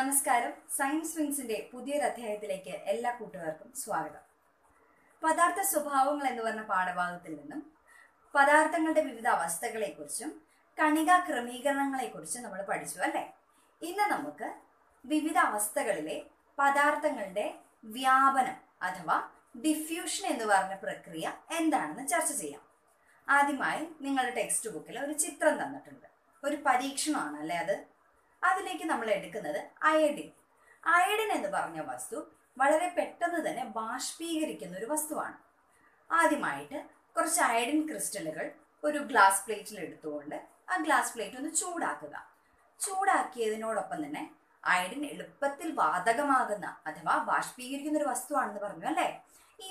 നമസ്കാരം. സയൻസ് വിങ്സിന്റെ പുതിയൊരു അധ്യായത്തിലേക്ക് എല്ലാ കൂട്ടുകാർക്കും സ്വാഗതം. പദാർത്ഥ സ്വഭാവങ്ങൾ എന്ന് പറഞ്ഞ പാഠഭാഗത്തിൽ നിന്നും പദാർത്ഥങ്ങളുടെ വിവിധ അവസ്ഥകളെക്കുറിച്ചും കണികാ ക്രമീകരണങ്ങളെക്കുറിച്ചും നമ്മൾ പഠിച്ചു അല്ലേ? ഇന്ന് നമുക്ക് വിവിധ അവസ്ഥകളിലെ പദാർത്ഥങ്ങളുടെ വ്യാപനം അഥവാ ഡിഫ്യൂഷൻ എന്ന് പറഞ്ഞ പ്രക്രിയ എന്താണെന്ന് ചർച്ച ചെയ്യാം. ആദ്യമായി നിങ്ങളുടെ ടെക്സ്റ്റ് ബുക്കിൽ ഒരു ചിത്രം തന്നിട്ടുണ്ട്. ഒരു പരീക്ഷണമാണ് അല്ലേ അത്? അതിലേക്ക് നമ്മൾ എടുക്കുന്നത് അയഡിൻ. അയഡിൻ എന്ന് പറഞ്ഞ വസ്തു വളരെ പെട്ടെന്ന് തന്നെ ബാഷ്പീകരിക്കുന്ന ഒരു വസ്തുവാണ്. ആദ്യമായിട്ട് കുറച്ച് അയഡിൻ ക്രിസ്റ്റലുകൾ ഒരു ഗ്ലാസ് പ്ലേറ്റിൽ എടുത്തുകൊണ്ട് ആ ഗ്ലാസ് പ്ലേറ്റ് ഒന്ന് ചൂടാക്കുക. ചൂടാക്കിയതിനോടൊപ്പം തന്നെ അയഡിൻ എളുപ്പത്തിൽ വാതകമാകുന്ന അഥവാ ബാഷ്പീകരിക്കുന്ന ഒരു വസ്തുവാണെന്ന് പറഞ്ഞു അല്ലേ? ഈ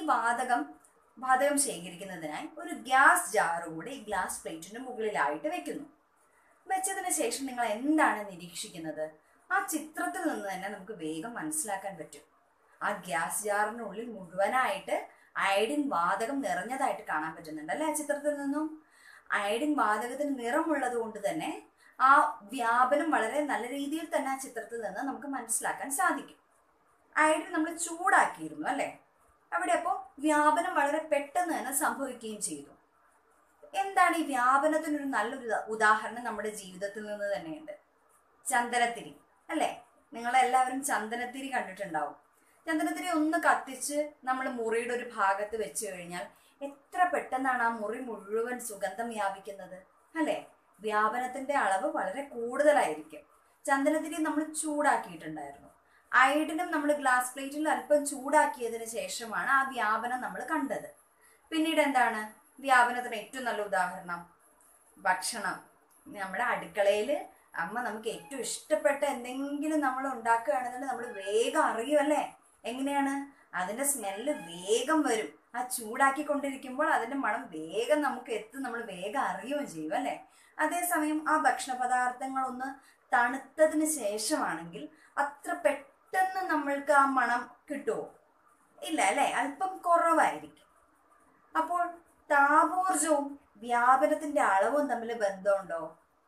വാതകം ശേഖരിക്കുന്നതിനായി ഒരു ഗ്യാസ് ജാറ് കൂടെ ഈ ഗ്ലാസ് പ്ലേറ്റിന് മുകളിലായിട്ട് വെക്കുന്നു. വെച്ചതിന് ശേഷം നിങ്ങൾ എന്താണ് നിരീക്ഷിക്കുന്നത്? ആ ചിത്രത്തിൽ നിന്ന് തന്നെ നമുക്ക് വേഗം മനസ്സിലാക്കാൻ പറ്റും. ആ ഗ്യാസ് ജാറിനുള്ളിൽ മുഴുവനായിട്ട് അയഡിൻ വാതകം നിറഞ്ഞതായിട്ട് കാണാൻ പറ്റുന്നുണ്ട് അല്ലെ? ആ ചിത്രത്തിൽ നിന്നും അയഡിൻ വാതകത്തിന് നിറമുള്ളത് കൊണ്ട് തന്നെ ആ വ്യാപനം വളരെ നല്ല രീതിയിൽ തന്നെ ആ ചിത്രത്തിൽ നിന്ന് നമുക്ക് മനസ്സിലാക്കാൻ സാധിക്കും. അയഡിൻ നമ്മൾ ചൂടാക്കിയിരുന്നു അല്ലെ? അവിടെ അപ്പോൾ വ്യാപനം വളരെ പെട്ടെന്ന് തന്നെ സംഭവിക്കുകയും ചെയ്തു. എന്താണ് ഈ വ്യാപനത്തിനൊരു നല്ലൊരു ഉദാഹരണം നമ്മുടെ ജീവിതത്തിൽ നിന്ന് തന്നെയുണ്ട്. ചന്ദനത്തിരി അല്ലേ? നിങ്ങളെല്ലാവരും ചന്ദനത്തിരി കണ്ടിട്ടുണ്ടാവും. ചന്ദനത്തിരി ഒന്ന് കത്തിച്ച് നമ്മൾ മുറിയുടെ ഒരു ഭാഗത്ത് വെച്ച് കഴിഞ്ഞാൽ എത്ര പെട്ടെന്നാണ് ആ മുറി മുഴുവൻ സുഗന്ധം വ്യാപിക്കുന്നത് അല്ലേ? വ്യാപനത്തിന്റെ അളവ് വളരെ കൂടുതലായിരിക്കും. ചന്ദനത്തിരി നമ്മൾ ചൂടാക്കിയിട്ടുണ്ടായിരുന്നു. അയഡിനും നമ്മൾ ഗ്ലാസ് പ്ലേറ്റിൽ അല്പം ചൂടാക്കിയതിന് ശേഷമാണ് ആ വ്യാപനം നമ്മൾ കണ്ടത്. പിന്നീട് എന്താണ് വ്യാപനത്തിന് ഏറ്റവും നല്ല ഉദാഹരണം? ഭക്ഷണം. നമ്മുടെ അടുക്കളയിൽ അമ്മ നമുക്ക് ഏറ്റവും ഇഷ്ടപ്പെട്ട എന്തെങ്കിലും നമ്മൾ ഉണ്ടാക്കുകയാണെന്നുണ്ടെങ്കിൽ നമ്മൾ വേഗം അറിയുമല്ലേ? എങ്ങനെയാണ്? അതിൻ്റെ സ്മെല്ല് വേഗം വരും. ആ ചൂടാക്കിക്കൊണ്ടിരിക്കുമ്പോൾ അതിൻ്റെ മണം വേഗം നമുക്ക് എത്തും, നമ്മൾ വേഗം അറിയുകയും ചെയ്യും അല്ലേ? അതേസമയം ആ ഭക്ഷണ പദാർത്ഥങ്ങളൊന്ന് തണുത്തതിന് ശേഷമാണെങ്കിൽ അത്ര പെട്ടെന്ന് നമ്മൾക്ക് ആ മണം കിട്ടുമോ? ഇല്ല അല്ലേ? അല്പം കുറവായിരിക്കും. അപ്പോൾ താപോർജവും വ്യാപനത്തിന്റെ അളവും തമ്മിൽ ബന്ധമുണ്ടോ?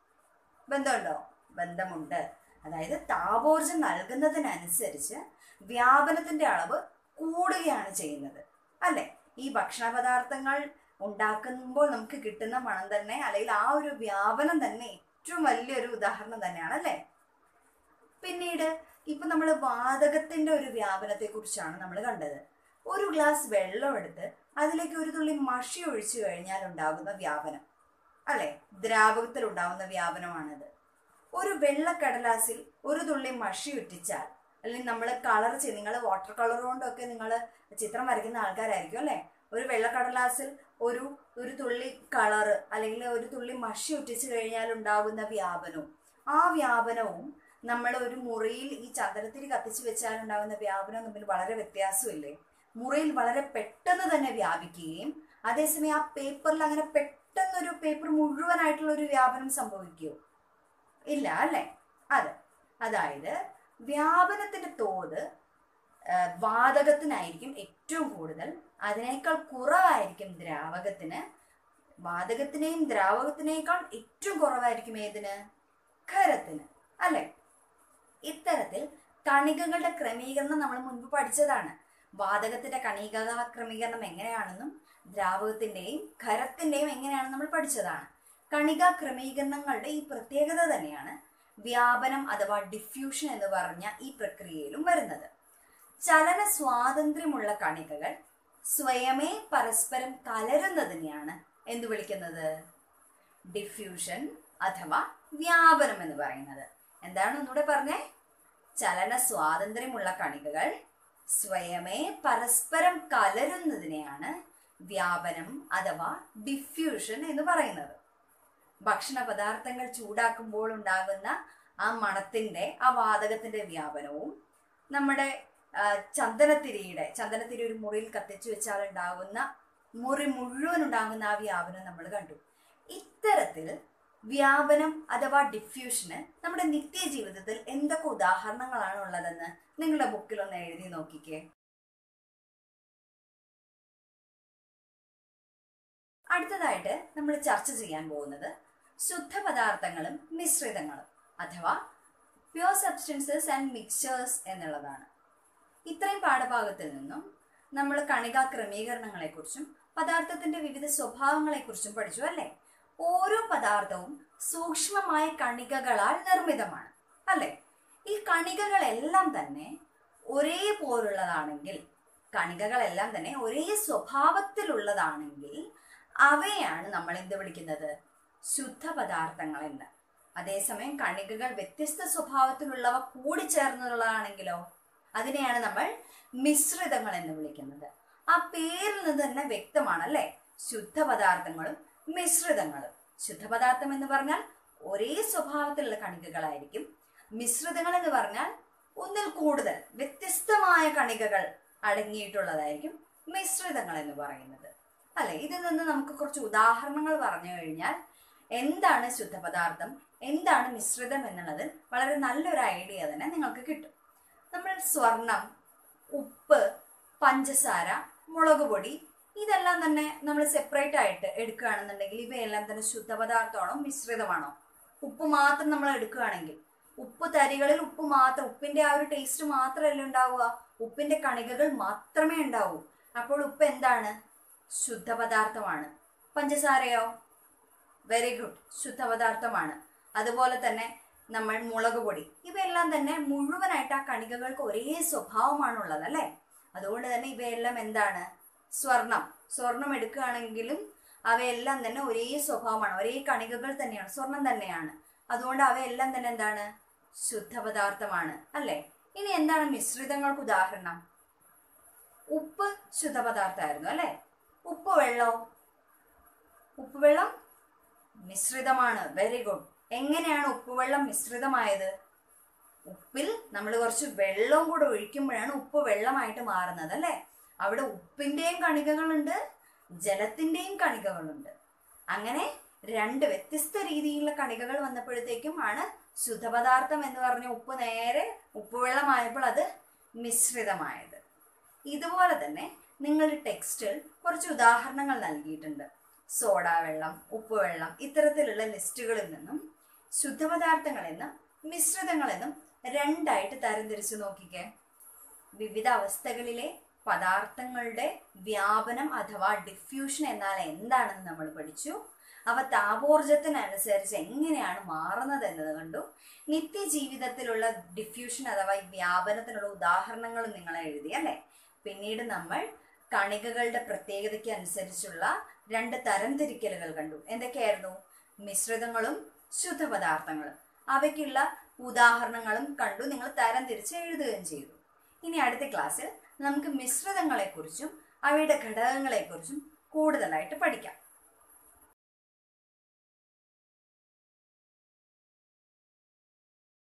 ബന്ധമുണ്ട്. അതായത് താപോർജം നൽകുന്നതിനനുസരിച്ച് വ്യാപനത്തിന്റെ അളവ് കൂടുകയാണ് ചെയ്യുന്നത് അല്ലെ? ഈ ഭക്ഷണ പദാർത്ഥങ്ങൾ ഉണ്ടാക്കുമ്പോൾ നമുക്ക് കിട്ടുന്ന മണം തന്നെ അല്ലെങ്കിൽ ആ ഒരു വ്യാപനം തന്നെ ഏറ്റവും വലിയൊരു ഉദാഹരണം തന്നെയാണ് അല്ലേ? പിന്നീട് ഇപ്പൊ നമ്മൾ വാതകത്തിന്റെ ഒരു വ്യാപനത്തെ കുറിച്ചാണ് നമ്മൾ കണ്ടത്. ഒരു ഗ്ലാസ് വെള്ളം എടുത്ത് അതിലേക്ക് ഒരു തുള്ളി മഷി ഒഴിച്ചു കഴിഞ്ഞാൽ ഉണ്ടാകുന്ന വ്യാപനം അല്ലെ? ദ്രാവകത്തിൽ ഉണ്ടാകുന്ന വ്യാപനമാണത്. ഒരു വെള്ളക്കടലാസിൽ ഒരു തുള്ളി മഷി ഒറ്റിച്ചാൽ അല്ലെങ്കിൽ നമ്മൾ കളർ നിങ്ങൾ വാട്ടർ കളർ കൊണ്ടൊക്കെ നിങ്ങൾ ചിത്രം വരയ്ക്കുന്ന ആൾക്കാരായിരിക്കും അല്ലെ? ഒരു വെള്ളക്കടലാസിൽ ഒരു തുള്ളി കളറ് അല്ലെങ്കിൽ ഒരു തുള്ളി മഷി ഒറ്റിച്ചു കഴിഞ്ഞാൽ ഉണ്ടാകുന്ന വ്യാപനവും ആ വ്യാപനവും നമ്മൾ ഒരു മുറിയിൽ ഈ ചന്ദനത്തിരി കത്തിച്ചു വെച്ചാൽ ഉണ്ടാകുന്ന വ്യാപനവും തമ്മിൽ വളരെ വ്യത്യാസമില്ലേ? മുറിയിൽ വളരെ പെട്ടെന്ന് തന്നെ വ്യാപിക്കുകയും അതേസമയം ആ പേപ്പറിൽ അങ്ങനെ പെട്ടെന്നൊരു പേപ്പർ മുഴുവനായിട്ടുള്ള ഒരു വ്യാപനം സംഭവിക്കുമോ? ഇല്ല അല്ലേ? അതായത് വ്യാപനത്തിന്റെ തോത് വാതകത്തിനായിരിക്കും ഏറ്റവും കൂടുതൽ, അതിനേക്കാൾ കുറവായിരിക്കും ദ്രാവകത്തിന്. വാതകത്തിനെയും ദ്രാവകത്തിനേക്കാൾ ഏറ്റവും കുറവായിരിക്കും ഏതിന്? ഖരത്തിന് അല്ലെ? ഇത്തരത്തിൽ കണികകളുടെ ക്രമീകരണം നമ്മൾ മുൻപ് പഠിച്ചതാണ്. വാതകത്തിന്റെ കണികാ ക്രമീകരണം എങ്ങനെയാണെന്നും ദ്രാവകത്തിന്റെയും ഖരത്തിന്റെയും എങ്ങനെയാണെന്ന് നമ്മൾ പഠിച്ചതാണ്. കണികാ ക്രമീകരണങ്ങളുടെ ഈ പ്രത്യേകത തന്നെയാണ് വ്യാപനം അഥവാ ഡിഫ്യൂഷൻ എന്ന് പറഞ്ഞ ഈ പ്രക്രിയയിലും വരുന്നത്. ചലന സ്വാതന്ത്ര്യമുള്ള കണികകൾ സ്വയമേ പരസ്പരം കലരുന്നതിനെയാണ് എന്ത് വിളിക്കുന്നത്? ഡിഫ്യൂഷൻ അഥവാ വ്യാപനം എന്ന് പറയുന്നത്. എന്താണ് ഒന്നുകൂടെ പറഞ്ഞേ? ചലന സ്വാതന്ത്ര്യമുള്ള കണികകൾ സ്വയമേ പരസ്പരം കലരുന്നതിനെയാണ് വ്യാപനം അഥവാ ഡിഫ്യൂഷൻ എന്ന് പറയുന്നത്. ഭക്ഷണ പദാർത്ഥങ്ങൾ ചൂടാക്കുമ്പോൾ ഉണ്ടാകുന്ന ആ മണത്തിന്റെ ആ വാതകത്തിന്റെ വ്യാപനവും നമ്മുടെ ചന്ദനത്തിരി ഒരു മുറിയിൽ കത്തിച്ചു വെച്ചാൽ ഉണ്ടാകുന്ന മുറി മുഴുവൻ ഉണ്ടാകുന്ന ആ വ്യാപനം നമ്മൾ കണ്ടു. ഇത്തരത്തിൽ വ്യാപനം അഥവാ ഡിഫ്യൂഷന് നമ്മുടെ നിത്യജീവിതത്തിൽ എന്തൊക്കെ ഉദാഹരണങ്ങളാണ് ഉള്ളതെന്ന് നിങ്ങളുടെ ബുക്കിൽ ഒന്ന് എഴുതി നോക്കിക്കേ. അടുത്തതായിട്ട് നമ്മൾ ചർച്ച ചെയ്യാൻ പോകുന്നത് ശുദ്ധ പദാർത്ഥങ്ങളും മിശ്രിതങ്ങളും അഥവാ പ്യുവർ സബ്സ്റ്റൻസസ് ആൻഡ് മിക്സ്ചേഴ്സ് എന്നുള്ളതാണ്. ഇത്രയും പാഠഭാഗത്തിൽ നിന്നും നമ്മൾ കണികാ ക്രമീകരണങ്ങളെക്കുറിച്ചും പദാർത്ഥത്തിന്റെ വിവിധ സ്വഭാവങ്ങളെക്കുറിച്ചും പഠിച്ചു അല്ലേ? ഓരോ പദാർത്ഥവും സൂക്ഷ്മമായ കണികകളാൽ നിർമ്മിതമാണ് അല്ലേ? ഈ കണികകളെല്ലാം തന്നെ ഒരേപോലുള്ളതാണെങ്കിൽ, കണികകളെല്ലാം തന്നെ ഒരേ സ്വഭാവത്തിലുള്ളതാണെങ്കിൽ അവയാണ് നമ്മൾ എന്ത് വിളിക്കുന്നത്? ശുദ്ധ പദാർത്ഥങ്ങൾ എന്ന്. അതേസമയം കണികകൾ വ്യത്യസ്ത സ്വഭാവത്തിലുള്ളവ കൂടിച്ചേർന്നുള്ളതാണെങ്കിലോ അതിനെയാണ് നമ്മൾ മിശ്രിതങ്ങൾ എന്ന് വിളിക്കുന്നത്. ആ പേരിൽ നിന്ന് തന്നെ വ്യക്തമാണ് അല്ലേ? ശുദ്ധ പദാർത്ഥങ്ങളും മിശ്രിതങ്ങളും. ശുദ്ധപദാർത്ഥം എന്ന് പറഞ്ഞാൽ ഒരേ സ്വഭാവത്തിലുള്ള കണികകളായിരിക്കും. മിശ്രിതങ്ങൾ എന്ന് പറഞ്ഞാൽ ഒന്നിൽ കൂടുതൽ വ്യത്യസ്തമായ കണികകൾ അടങ്ങിയിട്ടുള്ളതായിരിക്കും മിശ്രിതങ്ങൾ എന്ന് പറയുന്നത് അല്ലെ? ഇതിൽ നിന്ന് നമുക്ക് കുറച്ച് ഉദാഹരണങ്ങൾ പറഞ്ഞു കഴിഞ്ഞാൽ എന്താണ് ശുദ്ധപദാർത്ഥം, എന്താണ് മിശ്രിതം എന്നുള്ളത് വളരെ നല്ലൊരു ഐഡിയ തന്നെ നിങ്ങൾക്ക് കിട്ടും. നമ്മൾ സ്വർണം, ഉപ്പ്, പഞ്ചസാര, മുളക് പൊടി ഇതെല്ലാം തന്നെ നമ്മൾ സെപ്പറേറ്റ് ആയിട്ട് എടുക്കുകയാണെന്നുണ്ടെങ്കിൽ ഇവയെല്ലാം തന്നെ ശുദ്ധപദാർത്ഥമാണോ മിശ്രിതമാണോ? ഉപ്പ് മാത്രം നമ്മൾ എടുക്കുകയാണെങ്കിൽ ഉപ്പ് തരികളിൽ ഉപ്പ് മാത്രം, ഉപ്പിന്റെ ആ ഒരു ടേസ്റ്റ് മാത്രമല്ല ഉണ്ടാവുക, ഉപ്പിന്റെ കണികകൾ മാത്രമേ ഉണ്ടാവൂ. അപ്പോൾ ഉപ്പ് എന്താണ്? ശുദ്ധപദാർത്ഥമാണ്. പഞ്ചസാരയോ? വെരി ഗുഡ്, ശുദ്ധപദാർത്ഥമാണ്. അതുപോലെ തന്നെ നമ്മൾ മുളക് പൊടി, ഇവയെല്ലാം തന്നെ മുഴുവനായിട്ട് ആ കണികകൾക്ക് ഒരേ സ്വഭാവമാണുള്ളത് അല്ലേ? അതുകൊണ്ട് തന്നെ ഇവയെല്ലാം എന്താണ്? സ്വർണം എടുക്കുകയാണെങ്കിലും അവയെല്ലാം തന്നെ ഒരേ സ്വഭാവമാണ്, ഒരേ കണികകൾ തന്നെയാണ്, സ്വർണം തന്നെയാണ്. അതുകൊണ്ട് അവയെല്ലാം തന്നെ എന്താണ്? ശുദ്ധപദാർത്ഥമാണ് അല്ലേ? ഇനി എന്താണ് മിശ്രിതങ്ങൾക്ക് ഉദാഹരണം? ഉപ്പ് ശുദ്ധപദാർത്ഥമായിരുന്നു അല്ലേ? ഉപ്പുവെള്ളം മിശ്രിതമാണ്. Very good. എങ്ങനെയാണ് ഉപ്പുവെള്ളം മിശ്രിതമായത്? ഉപ്പിൽ നമ്മൾ കുറച്ച് വെള്ളവും കൂടെ ഒഴിക്കുമ്പോഴാണ് ഉപ്പ് വെള്ളമായിട്ട് മാറുന്നത് അല്ലേ? അവിടെ ഉപ്പിന്റെയും കണികകളുണ്ട്, ജലത്തിന്റെയും കണികകളുണ്ട്. അങ്ങനെ രണ്ട് വ്യത്യസ്ത രീതിയിലുള്ള കണികകൾ വന്നപ്പോഴത്തേക്കും ആണ് ശുദ്ധപദാർത്ഥം എന്ന് പറഞ്ഞ ഉപ്പ് നേരെ ഉപ്പുവെള്ളമായപ്പോൾ അത് മിശ്രിതമായത്. ഇതുപോലെ തന്നെ നിങ്ങളുടെ ടെക്സ്റ്റിൽ കുറച്ച് ഉദാഹരണങ്ങൾ നൽകിയിട്ടുണ്ട്. സോഡ വെള്ളം, ഉപ്പുവെള്ളം, ഇത്തരത്തിലുള്ള ലിസ്റ്റുകളിൽ നിന്നും ശുദ്ധപദാർത്ഥങ്ങളെന്നും മിശ്രിതങ്ങളെന്നും രണ്ടായിട്ട് തരംതിരിച്ചു നോക്കിക്കേ. വിവിധ അവസ്ഥകളിലെ പദാർത്ഥങ്ങളുടെ വ്യാപനം അഥവാ ഡിഫ്യൂഷൻ എന്നാൽ എന്താണെന്ന് നമ്മൾ പഠിച്ചു. അവ താപോർജ്ജത്തിനനുസരിച്ച് എങ്ങനെയാണ് മാറുന്നത് എന്നത് കണ്ടു. നിത്യജീവിതത്തിലുള്ള ഡിഫ്യൂഷൻ അഥവാ വ്യാപനത്തിനുള്ള ഉദാഹരണങ്ങളും നിങ്ങളെ എഴുതി അല്ലേ? പിന്നീട് നമ്മൾ കണികകളുടെ പ്രത്യേകതയ്ക്ക് അനുസരിച്ചുള്ള രണ്ട് തരംതിരിക്കലുകൾ കണ്ടു. എന്തൊക്കെയായിരുന്നു? മിശ്രിതങ്ങളും ശുദ്ധപദാർത്ഥങ്ങളും. അവയ്ക്കുള്ള ഉദാഹരണങ്ങളും കണ്ടു. നിങ്ങൾ തരംതിരിച്ച് എഴുതുകയും ചെയ്തു. ഇനി അടുത്ത ക്ലാസ്സിൽ നമുക്ക് മിശ്രിതങ്ങളെക്കുറിച്ചും അവയുടെ ഘടകങ്ങളെക്കുറിച്ചും കൂടുതലായിട്ട് പഠിക്കാം.